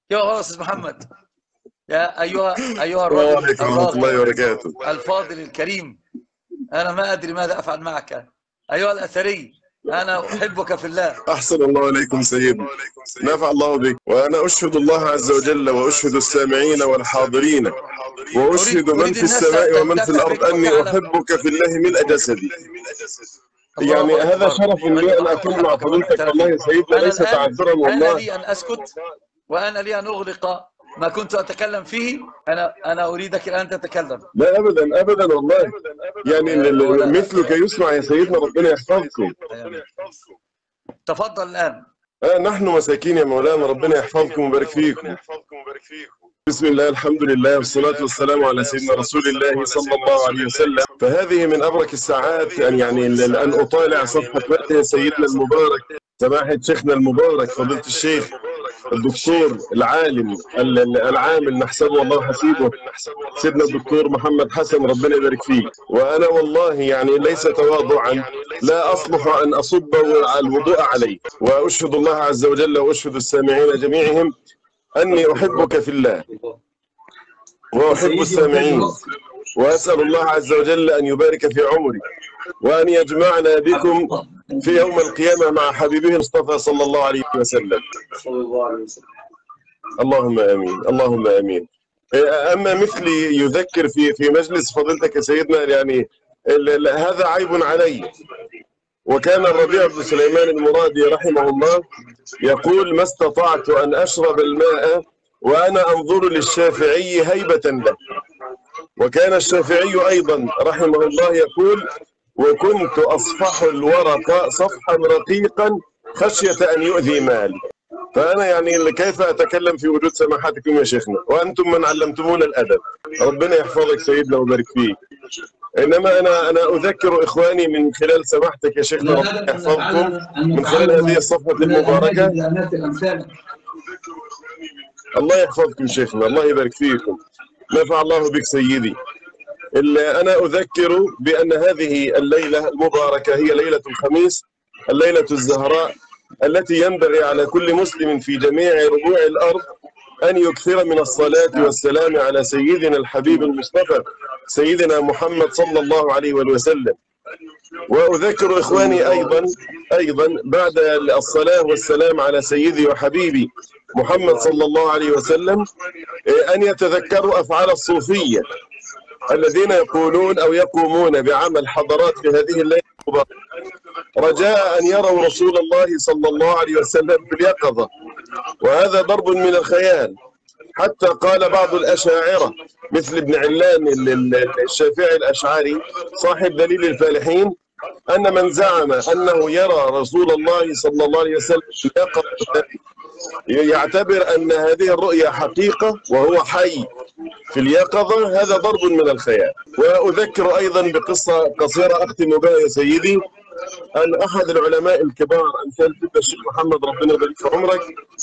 يا أستاذ محمد، يا أيها الرجل وعليكم ورحمة الله وبركاته. الفاضل الكريم، أنا ما أدري ماذا أفعل معك. أيها الأثري، أنا أحبك في الله. أحسن الله عليكم سيدي، نفع الله بك، وأنا أشهد الله عز وجل وأشهد السامعين والحاضرين وأشهد من أريد في الناس السماء ومن في الأرض تستفرغ أني وتعلم. أحبك في الله ملء جسدي. يعني الله هذا أكبر، شرف لي أن أكون مع أحبك بمن فضيلتك والله اعترفي. يا سيدنا، أنا ليس الآن تعذرا آن والله. لي أن أسكت، وآن لي أن أغلق ما كنت أتكلم فيه. أنا أريدك الآن تتكلم. لا أبدا أبدا والله، يعني مثلك يسمع يا سيدنا، ربنا يحفظكم. تفضل الآن. نحن مساكين يا مولانا، ربنا يحفظكم ويبارك فيكم. بسم الله، الحمد لله، والصلاة والسلام على سيدنا رسول الله صلى الله عليه وسلم. فهذه من أبرك الساعات أن أطالع صفحة متن سيدنا المبارك، سماحة شيخنا المبارك فضيلة الشيخ الدكتور العالم العامل نحسبه الله حسيبه، سيدنا الدكتور محمد حسن، ربنا يبارك فيه. وأنا والله يعني ليس تواضعا، لا أصلح أن أصب الوضوء عليه، وأشهد الله عز وجل وأشهد السامعين جميعهم أني أحبك في الله وأحب السامعين، وأسأل الله عز وجل أن يبارك في عمري، وأن يجمعنا بكم في يوم القيامة مع حبيبه المصطفى صلى الله عليه وسلم. اللهم آمين، اللهم آمين. أما مثلي يذكر في مجلس فضيلتك يا سيدنا، يعني هذا عيب علي. وكان الربيع بن سليمان المرادي رحمه الله يقول: ما استطعت أن أشرب الماء وأنا أنظر للشافعي هيبة له. وكان الشافعي أيضا رحمه الله يقول: وكنت أصفح الورق صفحا رقيقا خشية أن يؤذي مالي. فأنا يعني كيف أتكلم في وجود سماحتكم يا شيخنا، وأنتم من علمتمونا الأدب. ربنا يحفظك سيدنا ويبارك فيك. إنما أنا أذكر إخواني من خلال سماحتك يا شيخنا، ربنا يحفظكم، من خلال هذه الصفحة المباركة. الله يحفظكم شيخنا، الله يبارك فيكم، نفع الله بك سيدي. أنا أذكر بأن هذه الليلة المباركة هي ليلة الخميس، الليلة الزهراء، التي ينبغي على كل مسلم في جميع ربوع الأرض أن يكثر من الصلاة والسلام على سيدنا الحبيب المصطفى سيدنا محمد صلى الله عليه وسلم. وأذكر إخواني أيضا بعد الصلاة والسلام على سيدي وحبيبي محمد صلى الله عليه وسلم أن يتذكروا أفعال الصوفية الذين يقولون أو يقومون بعمل حضارات في هذه الليلة المباركة، رجاء أن يروا رسول الله صلى الله عليه وسلم في اليقظة، وهذا ضرب من الخيال. حتى قال بعض الأشاعرة مثل ابن علان الشافعي الأشعري صاحب دليل الفالحين أن من زعم أنه يرى رسول الله صلى الله عليه وسلم في اليقظة يعتبر أن هذه الرؤيا حقيقة وهو حي في اليقظة، هذا ضرب من الخيال. وأذكر أيضا بقصة قصيرة أختم بها يا سيدي، أن أحد العلماء الكبار أمثال الشيخ محمد ربنا يبارك في عمرك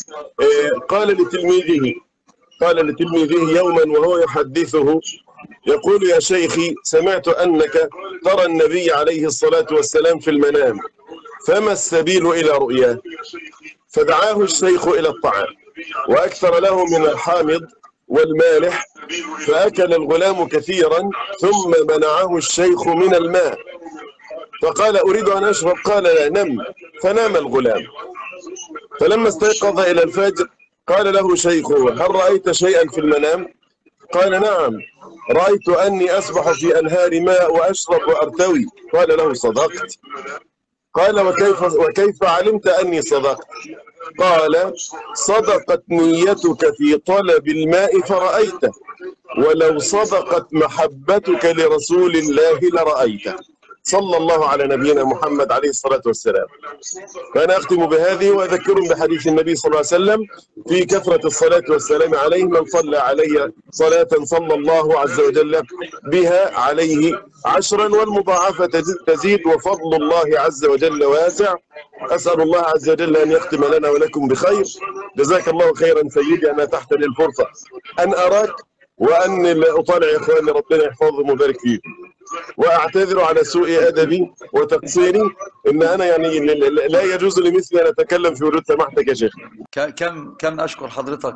قال لتلميذه يوما وهو يحدثه، يقول: يا شيخي، سمعت أنك ترى النبي عليه الصلاة والسلام في المنام، فما السبيل إلى رؤياه؟ فدعاه الشيخ إلى الطعام وأكثر له من الحامض والمالح، فأكل الغلام كثيرا، ثم منعه الشيخ من الماء، فقال: أريد أن أشرب. قال: لا، نم. فنام الغلام. فلما استيقظ إلى الفجر قال له شيخه: هل رأيت شيئا في المنام؟ قال: نعم، رأيت أني أسبح في أنهار ماء وأشرب وأرتوي. قال له: صدقت. قال: وكيف علمت أني صدقت؟ قال: صدقت نيتك في طلب الماء فرأيته، ولو صدقت محبتك لرسول الله لرأيته. صلى الله على نبينا محمد عليه الصلاة والسلام. فأنا أختم بهذه وأذكرهم بحديث النبي صلى الله عليه وسلم في كثرة الصلاة والسلام عليه: من صلى علي صلاة صلى الله عز وجل بها عليه 10، والمضاعفة تزيد، وفضل الله عز وجل واسع. أسأل الله عز وجل أن يختم لنا ولكم بخير. جزاك الله خيرا سيدي، أنا تحت لي الفرصة أن أراك وأن أطالع إخواني، ربنا يحفظهم ويبارك فيهم. وأعتذر على سوء أدبي وتقصيري، إن أنا يعني لا يجوز لمثلي أن أتكلم في وجود سماحتك يا شيخ. كم أشكر حضرتك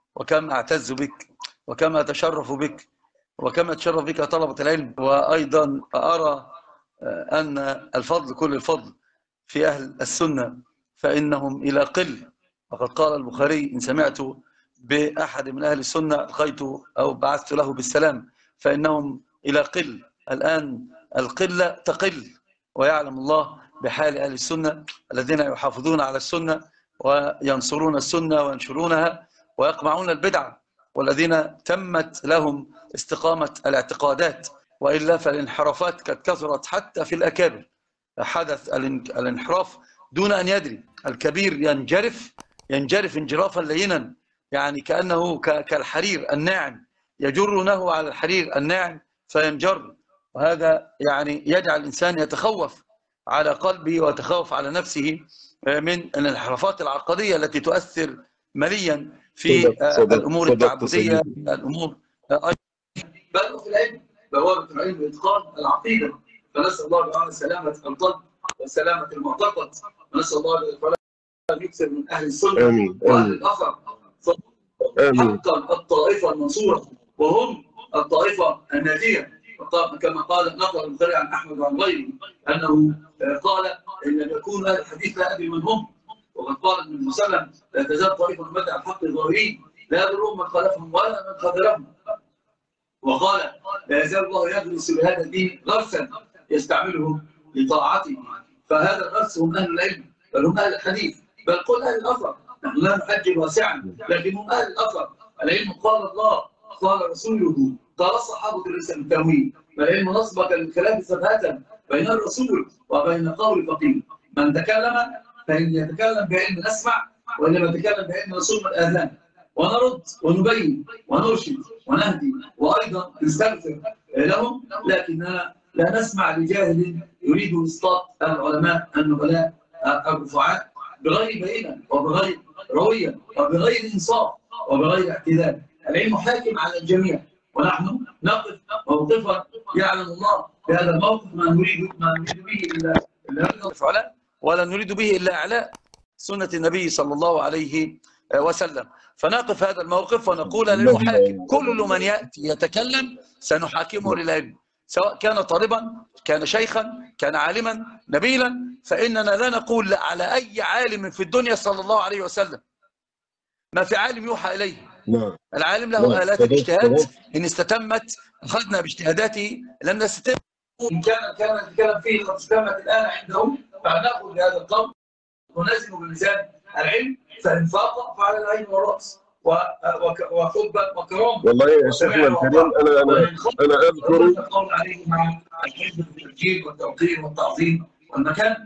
وكم أعتز بك وكم أتشرف بك وكم أتشرف بك طلبة العلم. وأيضا أرى أن الفضل كل الفضل في أهل السنة فإنهم إلى قل. وقد قال البخاري: إن سمعت بأحد من أهل السنة ألقيت أو بعثت له بالسلام، فإنهم إلى قل. الآن القلة تقل، ويعلم الله بحال أهل السنة الذين يحافظون على السنة وينصرون السنة وينشرونها ويقمعون البدعة، والذين تمت لهم استقامة الاعتقادات. وإلا فالانحرافات قد كثرت حتى في الأكابر. حدث الانحراف دون أن يدري. الكبير ينجرف انجرافا لينا، يعني كأنه كالحرير الناعم، يجرونه على الحرير الناعم فينجر. وهذا يعني يجعل الإنسان يتخوف على قلبه ويتخوف على نفسه من الانحرافات العقدية التي تؤثر مليا في الأمور التعبدية، الأمور بل في العلم، بوابة العلم إتقان العقيدة. فنسأل الله تعالى سلامة القلب وسلامة المعتقد، ونسأل الله أن يكثر من أهل السنة وأهل الأثر حقا الطائفة المنصورة، وهم الطائفة الناجية. كما قال نقل البخاري عن أحمد وعن غيره أنه قال: إن لم يكون أهل الحديث لا أدري من هم. وقد قال النبي صلى الله عليه وسلم: لا تزال طائفة من بدع الحق ظاهرين لا يضرهم من خالفهم ولا من خذلهم. وقال: لا يزال الله يغرس بهذا الدين غرسا يستعمله لطاعته. فهذا الغرس هم أهل العلم، بل هم أهل الحديث، بل قل أهل الأثر. نحن لا نحجب واسعا، لكن هم أهل الأثر. العلم قال الله، قال رسوله، قال الصحابة ليس بالتأويل. فالعلم نصبك للخلاف سبهة بين الرسول وبين قول فقيه. من تكلم فإن يتكلم بعلم نسمع، وإن لم يتكلم بعلم نصوم الآذان، ونرد ونبين ونرشد ونهدي، وأيضا نستغفر لهم، لكننا لا نسمع لجاهل يريد إسقاط العلماء النبلاء الرفعاء بغير بينة وبغير روية وبغير إنصاف وبغير اعتدال. العلم حاكم على الجميع، ونحن نقف موقفا يعلم الله بهذا الموقف ما نريد به إلا الفعلاء، ولا نريد به إلا إعلاء سنة النبي صلى الله عليه وسلم. فنقف هذا الموقف ونقول للمحاكم: كل من يأتي يتكلم سنحاكمه للعلم، سواء كان طالبا، كان شيخا، كان عالما نبيلا. فإننا لا نقول على أي عالم في الدنيا صلى الله عليه وسلم. ما في عالم يوحى إليه. العالم له آلات الاجتهاد، إن استتمت أخذنا باجتهاداته، لم نستتم إن كان الكلام فيه قد استتمت الآن عندهم، فنأخذ بهذا القول ونلزم بميزان العلم. فإن فاق فعلى العين والرأس وحبا وكرامة. والله يا شيخنا الكريم، أنا أذكر القول عليه مع الحزب بالترجيل والتوقير والتعظيم والمكان.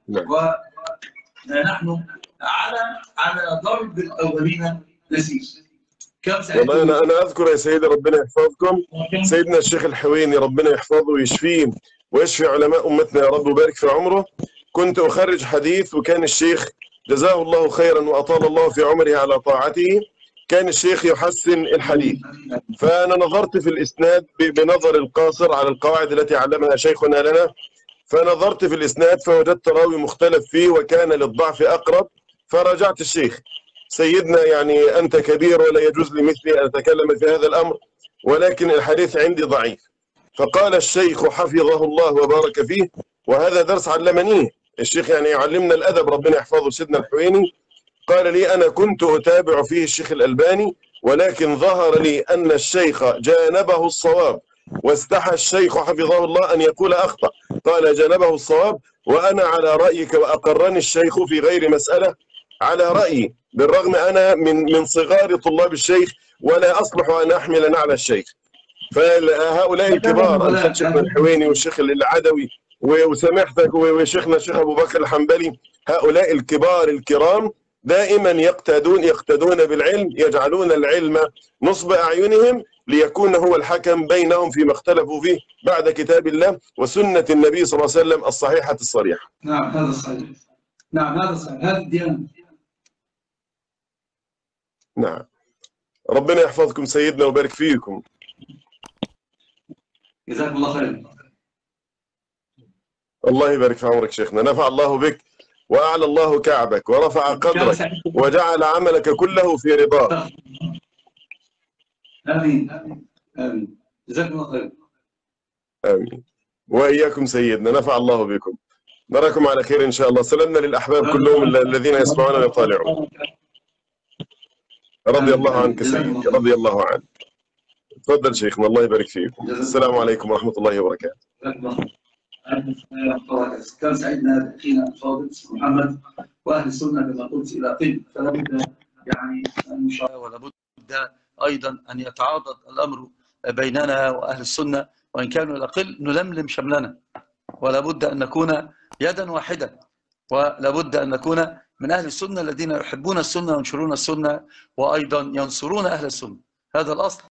ونحن على ضرب الأولين نسير. والله أنا أذكر يا سيدي، ربنا يحفظكم، سيدنا الشيخ الحويني ربنا يحفظه ويشفيه ويشفي علماء أمتنا يا رب وبارك في عمره. كنت أخرج حديث، وكان الشيخ جزاه الله خيرا وأطال الله في عمره على طاعته، كان الشيخ يحسن الحديث. فأنا نظرت في الإسناد بنظر القاصر على القواعد التي علمها شيخنا لنا، فنظرت في الإسناد فوجدت راوي مختلف فيه وكان للضعف أقرب. فرجعت الشيخ: سيدنا يعني أنت كبير ولا يجوز لمثلي أن أتكلم في هذا الأمر، ولكن الحديث عندي ضعيف. فقال الشيخ حفظه الله وبارك فيه، وهذا درس علمنيه الشيخ، يعني يعلمنا الأدب ربنا يحفظه سيدنا الحويني. قال لي: أنا كنت أتابع فيه الشيخ الألباني، ولكن ظهر لي أن الشيخ جانبه الصواب، واستحى الشيخ حفظه الله أن يقول أخطأ. قال: جانبه الصواب وأنا على رأيك، وأقرني الشيخ في غير مسألة على رأيي، بالرغم أنا من صغار طلاب الشيخ ولا أصلح أن أحمل نعل الشيخ. فهؤلاء الكبار، الشيخ الحويني والشيخ العدوي وسماحتك وشيخنا الشيخ أبو بكر الحنبلي، هؤلاء الكبار الكرام دائما يقتدون بالعلم، يجعلون العلم نصب أعينهم ليكون هو الحكم بينهم فيما اختلفوا فيه بعد كتاب الله وسنة النبي صلى الله عليه وسلم الصحيحة الصريحة. نعم هذا صحيح. نعم هذا صحيح، هذه الديانة. نعم، ربنا يحفظكم سيدنا وبارك فيكم. جزاكم الله خير. الله يبارك في عمرك شيخنا، نفع الله بك وأعلى الله كعبك ورفع قدرك وجعل عملك كله في رضاه. آمين آمين. جزاكم الله خير. آمين. وإياكم سيدنا، نفع الله بكم. نراكم على خير إن شاء الله. سلامنا للأحباب كلهم الذين يسمعون ويطالعون. رضي الله عنك سيدي، رضي الله عنك. تفضل شيخنا، الله يبارك فيكم. السلام عليكم ورحمة الله وبركاته. كان سعيدنا أخينا الفاضل محمد، وأهل السنة كما قلت إلى قل، فلا بد يعني أن نشاور، ولا بد أيضا أن يتعاضد الأمر بيننا وأهل السنة، وإن كانوا الأقل نلملم شملنا، ولا بد أن نكون يدا واحدة، ولا بد أن نكون من أهل السنة الذين يحبون السنة وينشرون السنة وأيضا ينصرون أهل السنة. هذا الأصل.